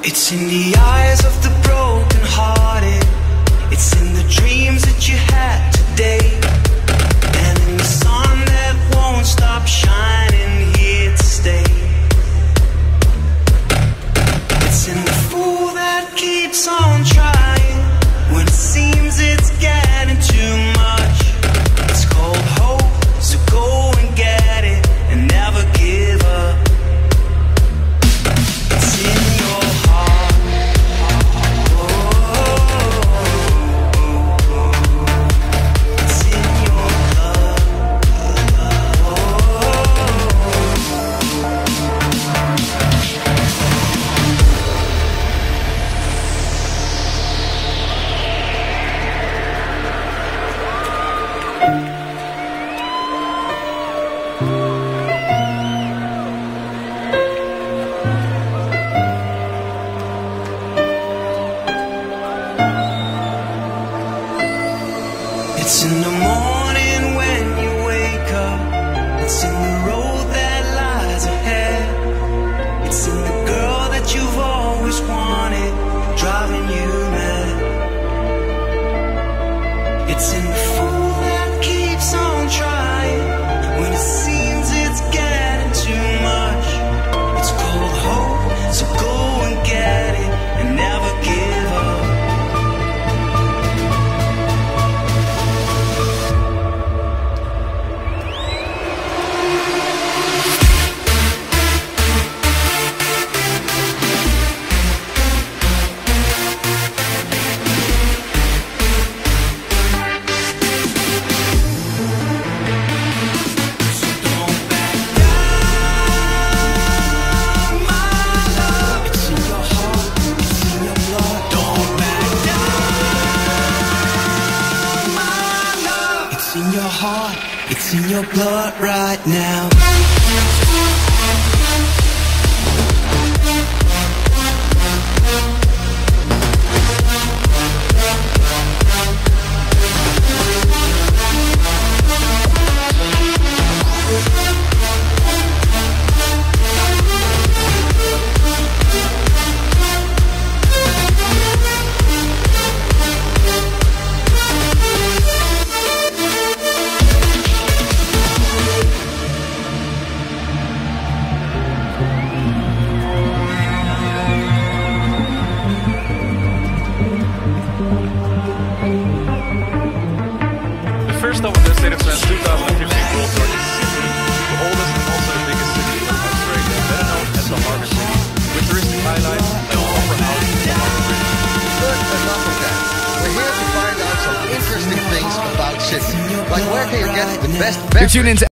It's in the eyes of the broken hearted. It's in the dreams that you had today, and in the sun that won't stop shining here to stay. It's in the fool that keeps on trying when it seems it's getting too much. It's called hope, so go and get it and never give up. It's in your heart. It's in your blood. It's in the morning when you wake up. It's in the road that lies ahead. It's in the girl that you've always wanted, driving you mad. It's in the fool that keeps on trying when it seems it's getting too much. It's called hope, so go and get it and never give up. It's in your heart, it's in your blood right now. The first stop on the State of Trance 2015 World Tour is Sydney, the oldest and also the biggest city in Australia, better known as the Harbour City, with touristic highlights like the Opera House and the Harbour Bridge. But enough of that. We're here to find out some interesting things about Sydney. Like where can you get the best beverage? You're tuned into